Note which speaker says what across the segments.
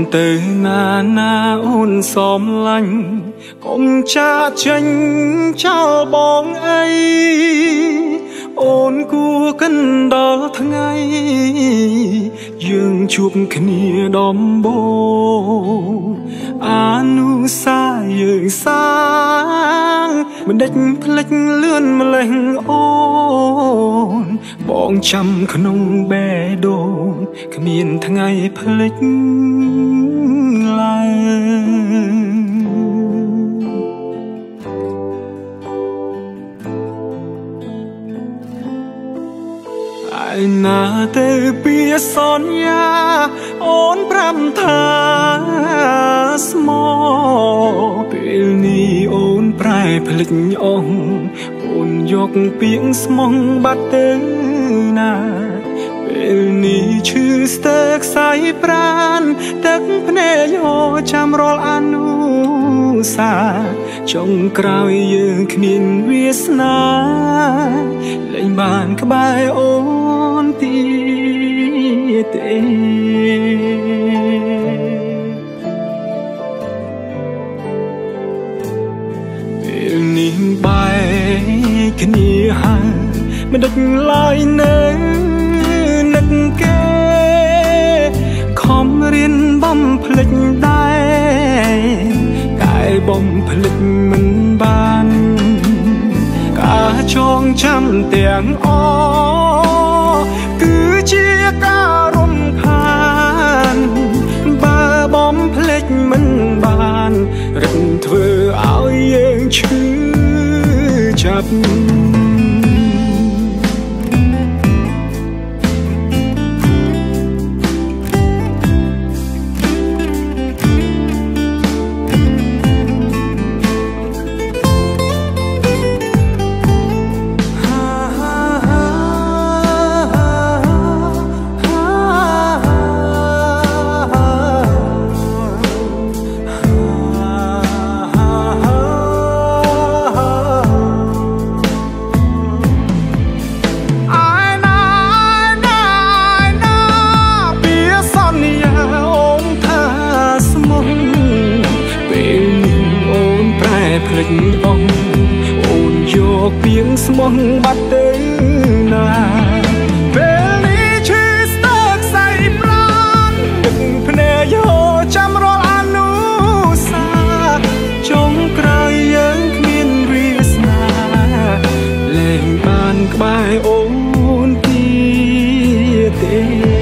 Speaker 1: từ na ôn xóm lạnh cùng cha tranh trao bóng ấy ôn cua cân đó tháng ngày dương chụp kia đom bô anu xa dương sáng mình đếch lệch lươn mà lệnh ôn bóng trăm khung bé đồn miền tháng ngày lệch lại ai na từ bia son ya ôn pram tha small pilni ôn prai phịch ong ôn yok pieng smong bat na pilni chư stek sai pran tak pne yo cham rol anu sa trong krau yeung kmin wiesna lein ban kbai ôn ti te pilni bai kni ha mình đứt lại nơi nực kê không riêng bom phịch đai cái bom phịch mình ban cả trong trăm tiếng o cứ chia cả rung khan ba bom phịch mình ban rực thưa áo yên chứ chập tiếng smong bắt tới na về lý chi stuck say plan đừng phê yo chăm rol anu sa trong cray yang kmin risna lên ban bài ôn ti te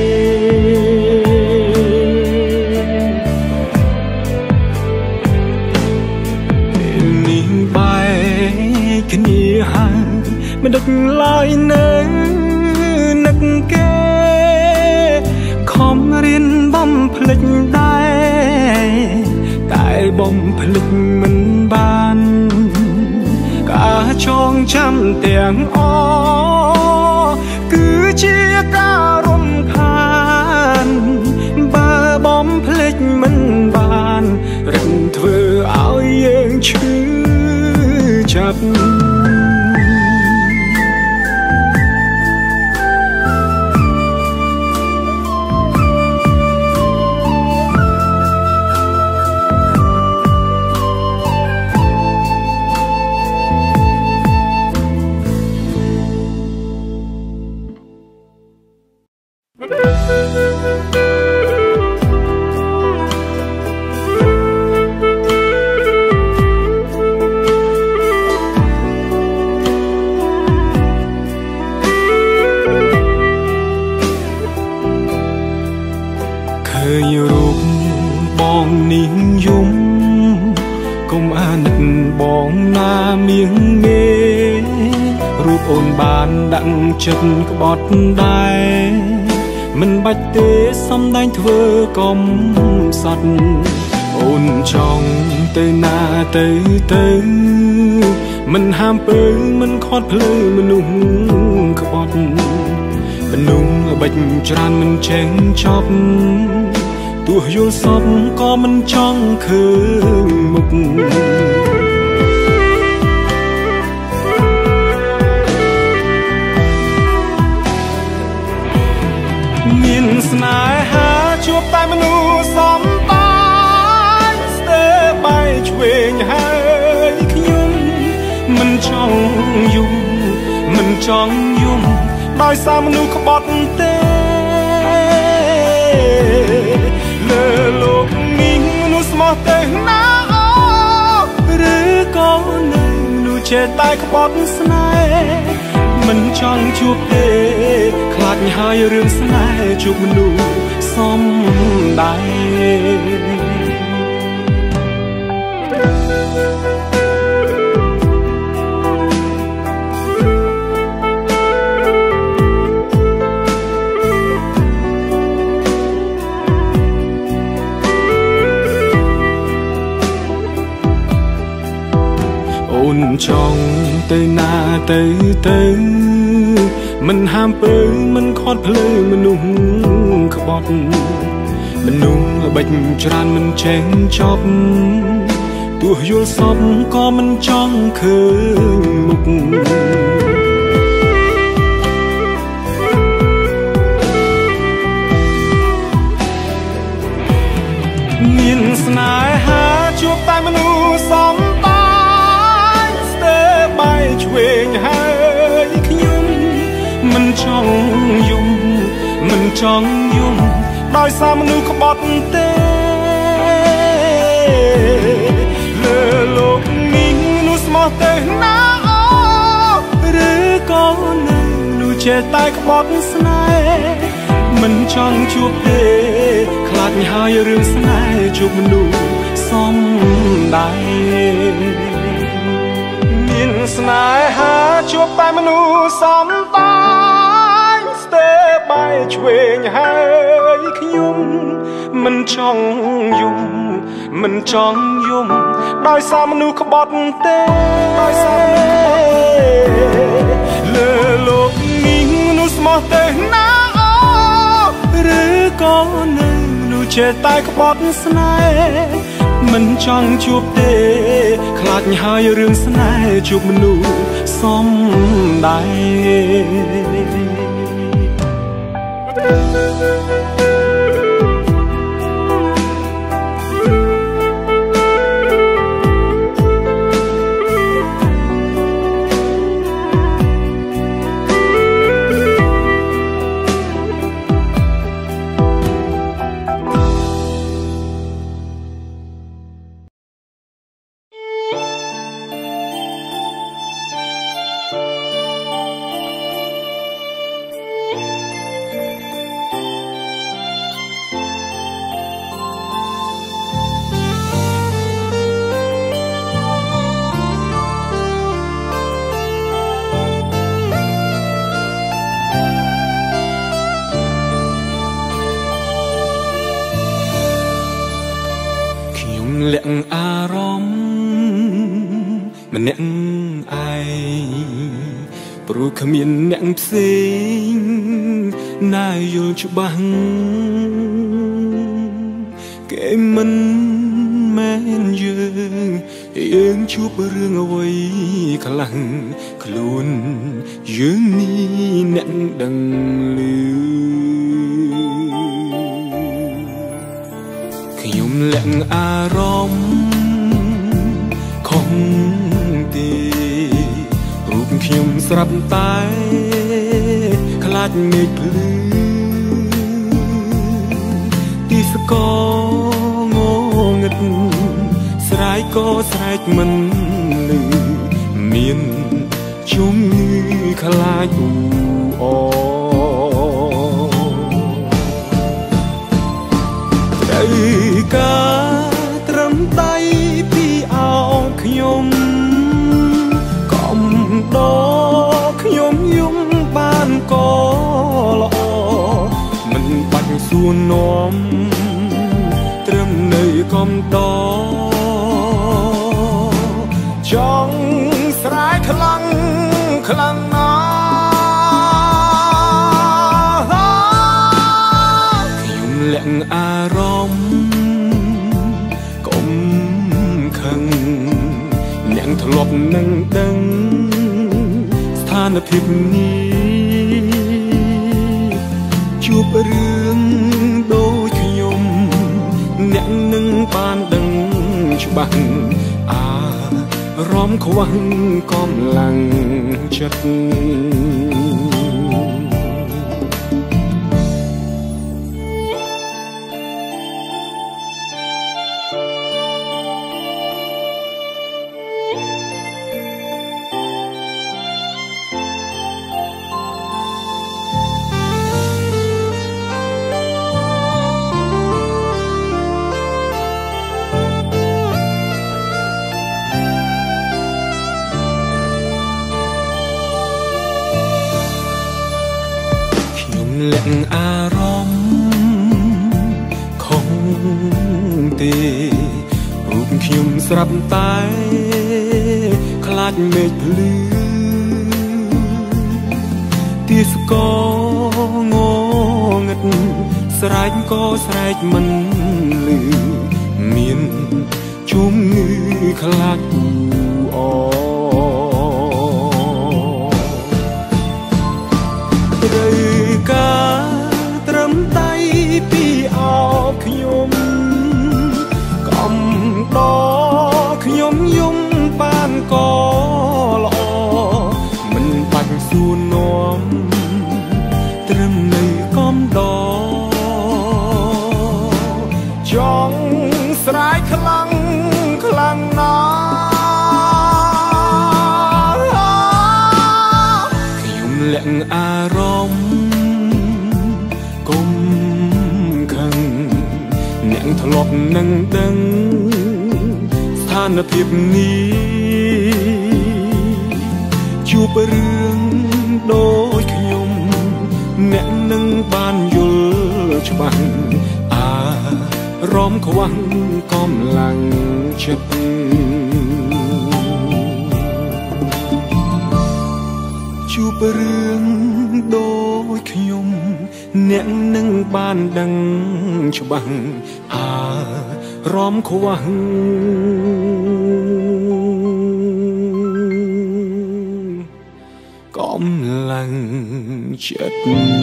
Speaker 1: mình đứt lại nơi nực kê không riêng bom phịch đai cái bom phịch mình ban cả trong trăm tiếng o cứ chia cả rung khan ba bom phịch mình ban rực thưa áo yên chứ chập chân bọt đai mình bạch tế xong đánh thưa công sọt ôn trong tới na tới tới mình ham pơ mình khót lư mình nung khót mình nung ở bạch tràn mình chén chóp tua vô sọp có mình trong khơi mụcสนายหาជួบตายมนุษย์สมตយំមិនចង់យំដោយសារមនុស្សក្បត់ទេលើលោកនេះមនុស្សស្មោះទេណាឬក៏នៅមនុស្សចេះតែក្បត់ស្នេហ៍មិនចង់ជួបទេខ្លាចហើយរឿងស្នេហ៍ជួបមនុស្សសំដែរអូនចង់ទៅណាទៅមិនហាមពើមិនខាត់ភ្លើមនុស្សក្បត់មនុស្សល្បិចច្រើនមិនចេះចប់ទោះយល់សពក៏មិនចង់ឃើញមុខមានស្នេហាជួបតែមនុស្សសំបាយស្ទើរបាយឆ្វេងហើយខ្ញុំមិនចង់យំមិនចង់យំដោយសារមនុស្សក្បត់ទេលើលោកនេះមនុស្សស្មោះទេណាឬក៏នៅមនុស្សចេះតែក្បត់ស្នេហ៍មិនចង់ជួបទេខ្លាចហើយរឿងស្នេហ៍ជួបមនុស្សសំដែរមានស្នេហាជួបតែមនុស្សសំដែរស្ទើរបាយឆ្វេងហើយខ្ញុំមិនចង់យំមិនចង់យំដោយសារមនុស្សក្បត់ទេដោយសារលើលោកនេះមនុស្សស្មោះទេណាឬក៏នៅមនុស្សចេះតែក្បត់ស្នេហ៍មិនចង់ជួបទេខ្លាចហើយរឿងស្នេហ៍ជួបមនុស្សសំលាក់អារម្មណ៍ម្នាក់ឯងព្រោះគ្មានអ្នកផ្សេងណាយល់ច្បាស់គេមិនមែនយើងជួបរឿងអ្វីខ្លះខ្លួនយើងនេះអ្នកដឹងឮខ្ញុំលាក់អារម្មណ៍ខំទេរូបខ្ញុំស្រាប់តែខ្លាចមេឃភ្លឺទីស្គងងឹតស្រែកក៏ស្រែកមិនឮមានជំងឺខ្លាចអ៊ូអត្រូវការត្រឹមដៃពីអោខ្ញុំកំដរខ្ញុំយំបានក៏ល្អមិនបាច់សួរនាំត្រឹមនៅកំដរចង់ស្រែកខ្លាំងខ្លាំងណាស់ខ្ញុំលាក់អារម្មណ៍កុំខឹងអ្នកធ្លាប់នឹងដឹងស្ថានភាពនេះជួបរឿងដូចខ្ញុំអ្នកនឹងបានដឹងច្បាស់អារร้อมขวังกำลังจัดแหล่งอารมณ์ของเตรูปខ្ញុំស្រាប់តែខ្លាចមេឃភ្លឺទីស្គងងឹតស្រែកក៏ស្រែកមិនលឺមានជំងឺខ្លាចអត្រូវការត្រឹមដៃពីអោបខ្ញុំកំដរខ្ញុំយំបានក៏ល្អមិនបាច់សួរនាំត្រឹមនៅកំដរចង់ស្រែកខ្លាំងខ្លាំងណាស់ខ្ញុំលាក់អារម្មណ៍អ្នកធ្លាប់នឹងដឹងស្ថានភាពនេះជួបរឿងដូចខ្ញុំអ្នកនឹងបានយល់ច្បាស់អារម្មណ៍ខ្វះកម្លាំងចិត្តជួបរឿងដូចខ្ញុំអ្នកនឹងបានដឹងច្បាស់អារម្មណ៍ខ្វះកម្លាំងចិត្ត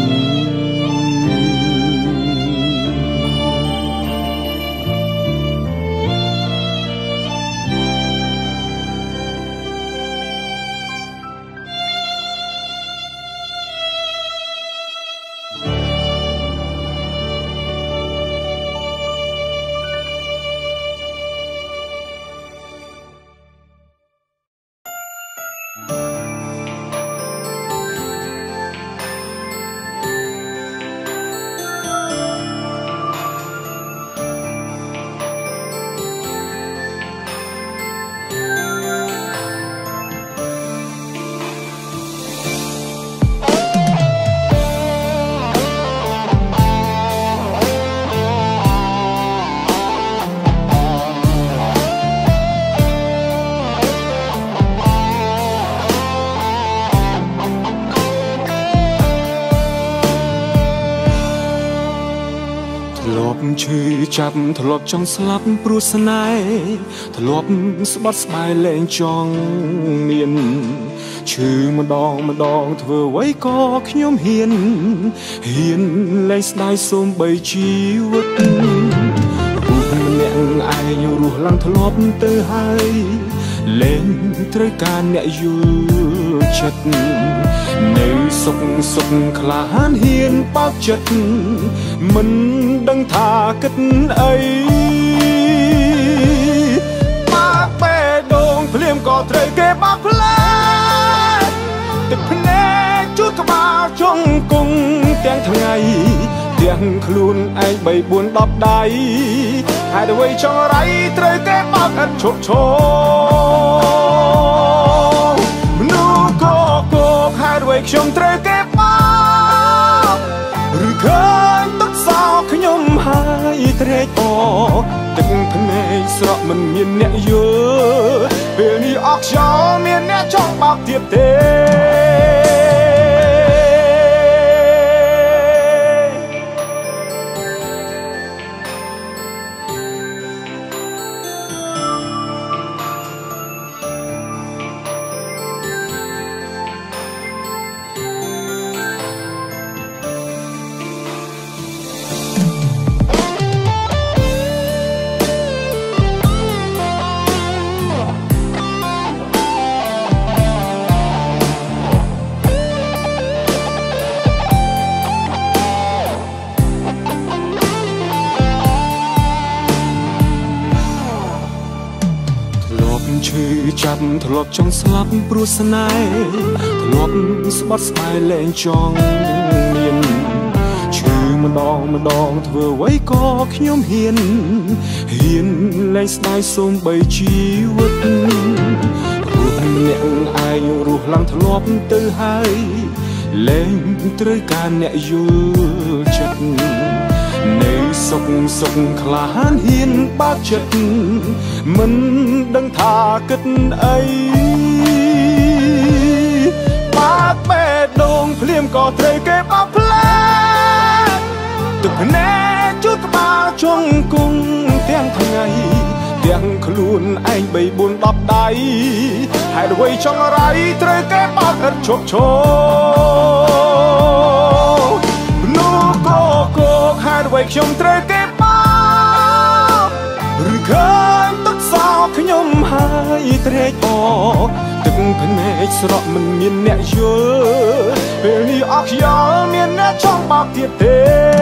Speaker 1: ឈឺចាប់ធ្លាប់ចង់ស្លាប់ព្រោះស្នេហ៍ធ្លាប់ស្បត់ស្បាយលែងចង់មានឈឺម្ដងធ្វើអ្វីក៏ខ្ញុំហ៊ានលែងស្ដាយសូម្បីជីវិតរូបម្នាក់ឯងរស់ឡើងធ្លាប់ទៅហើយលែងត្រូវការអ្នកយល់ចិត្តនៅសុខក្លាហានហ៊ានបើកចិត្តមិនដឹងថាគិតអីបាក់បេះដូងភ្លាមក៏ត្រូវគេបាក់ផ្លែទឹកភ្នែកជួតក្បាលជង្គង់ទាំងថ្ងៃទាំងខ្លួនឯង3 4 10ដៃហេតុអ្វីចង់រៃត្រូវគេបាក់ឥតឈប់ឈរមនុស្សក៏គោកហេតុអ្វីខ្ញុំត្រូវគេបាក់ឬឃើញទឹកសោកខ្ញុំហើយត្រេកអរទឹកភ្នែកស្រក់មិនមានអ្នកយល់ពេលនេះអស់ខ្យល់មានអ្នកចង់បាក់ទៀតទេឈឺចាប់ធ្លាប់ចង់ស្លាប់ព្រោះស្នេហ៍ធ្លាប់ស្បត់ស្បាយលែងចង់មានឈឺម្ដងធ្វើអ្វីក៏ខ្ញុំហ៊ានលែងស្ដាយសូមបីជីវិតរស់អ្នកឯងរស់ឡើងធ្លាប់ទៅហើយលែងត្រូវការអ្នកយល់ចិត្តនៅសុខក្លាហានហ៊ានបើកចិត្តមិនដឹងថាគិតអីបាក់បេះដូងភ្លាមក៏ត្រូវគេបោកផ្លែទឹកភ្នែកជួតក្បាលជង្គង់ទាំងថ្ងៃទាំងខ្លួនឯង3 4 10ដៃហើយអ្វីចង់រៃត្រូវគេបោកឥតឈប់ឈរនោះក៏ហើយអ្វីខ្ញុំត្រូវគេបោកឬឃើញទឹកសោកខ្ញុំហើយត្រេកអរទឹកភ្នែកស្រក់មិនមានអ្នកយល់ពេលនេះអស់ខ្យល់មានអ្នកចង់បោកទៀតទេ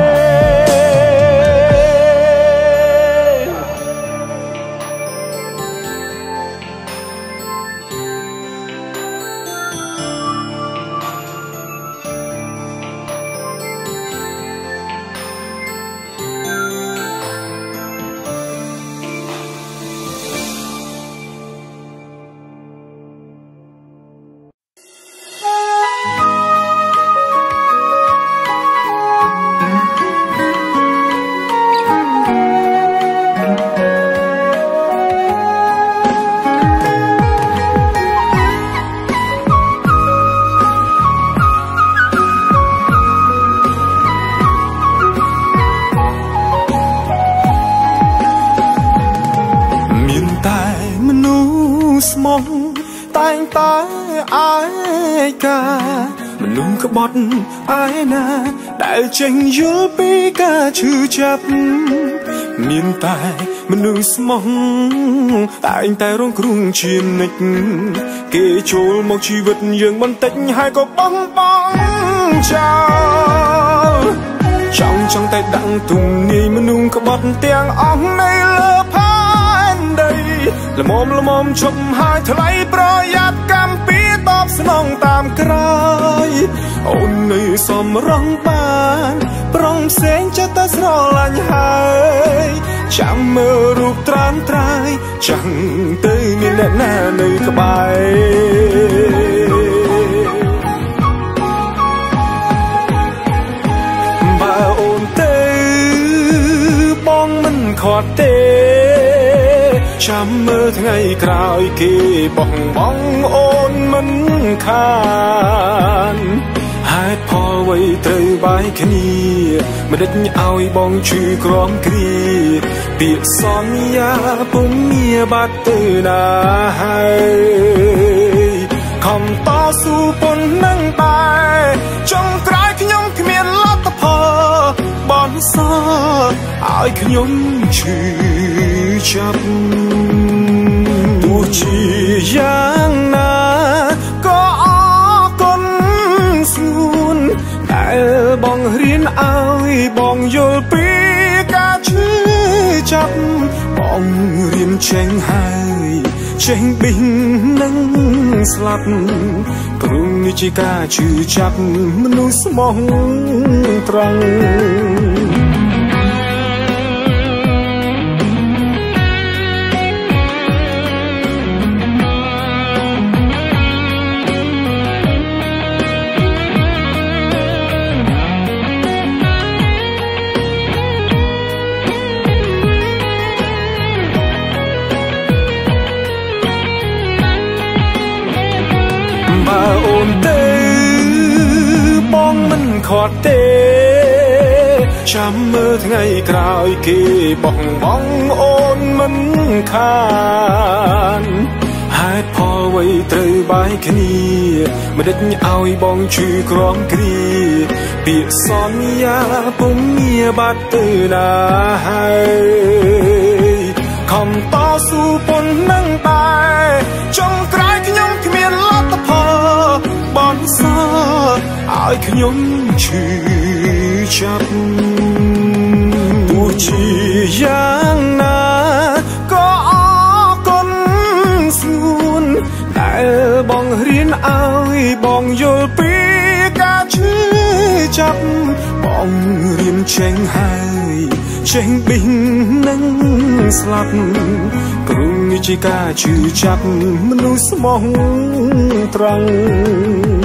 Speaker 1: តែងតែអាយកាមនុស្សក្បត់អាយណាដែលចេញយល់ពីការឈឺចាប់មានតែមនុស្សស្មោះតែងតែរងគ្រោះជានិច្ចគេចូលមកជីវិតយើងបន្តិចហើយក៏បោះបង់ចោលចង់តែដាក់ទំនាយមនុស្សក្បត់ទាំងអស់នៅលើផែនដីល្មមឈប់ហើយថ្លៃប្រយ័ត្នកម្មពីតបស្នងតាមក្រោយអូននៅសំរងបានប្រុងផ្សេងចិត្តតែស្រឡាញ់ហើយចាំមើលរូបត្រាំត្រាយចាំងទៅមានអ្នកណានៅក្បែរបើអូនទៅបងមិនខាត់ទេចាំមើលថ្ងៃក្រោយគេបងអូនមិនខានហេតុផលអ្វីត្រូវបាយគ្នាមិនដេចឲ្យបងឈឺក្រំគ្រាពាក្យសន្យាពុំមានបាត់ទៅណាហើយខំតស៊ូប៉ុណ្ណឹងដែរចុងក្រោយខ្ញុំគ្មានលទ្ធផលបនសឲ្យខ្ញុំឈឺចាប់ទោះជាយ៉ាងណាក៏អរគុណស្ងួនដែលបងរៀនឲ្យបងយល់ពីការឈឺចាប់បងរៀនចេញហើយចេញប៊ីងនឹងស្លាប់ព្រោះនេះជាការឈឺចាប់មនុស្សស្មោះត្រង់បើអូនទៅបងមិនខាត់ទេចាំមើលថ្ងៃក្រោយគេបងអូនមិនខានហេតុផលអ្វីត្រូវបាយគ្នាមិនដេចឲ្យបងឈឺក្រំគ្រាពាក្យសន្យាពុំមានបាត់ទៅណាហើយខំតស៊ូប៉ុណ្ណឹងដែរចុងក្រោយខ្ញុំគ្មានលទ្ធផលបនសឲ្យខ្ញុំឈឺចាប់ទោះជាយ៉ាងណាក៏អរគុណស្ងចេញហើយចេញប៊ីងនឹងស្លាប់គ្រូនេះជាការជឿចាប់មនុស្សស្មោះត្រង់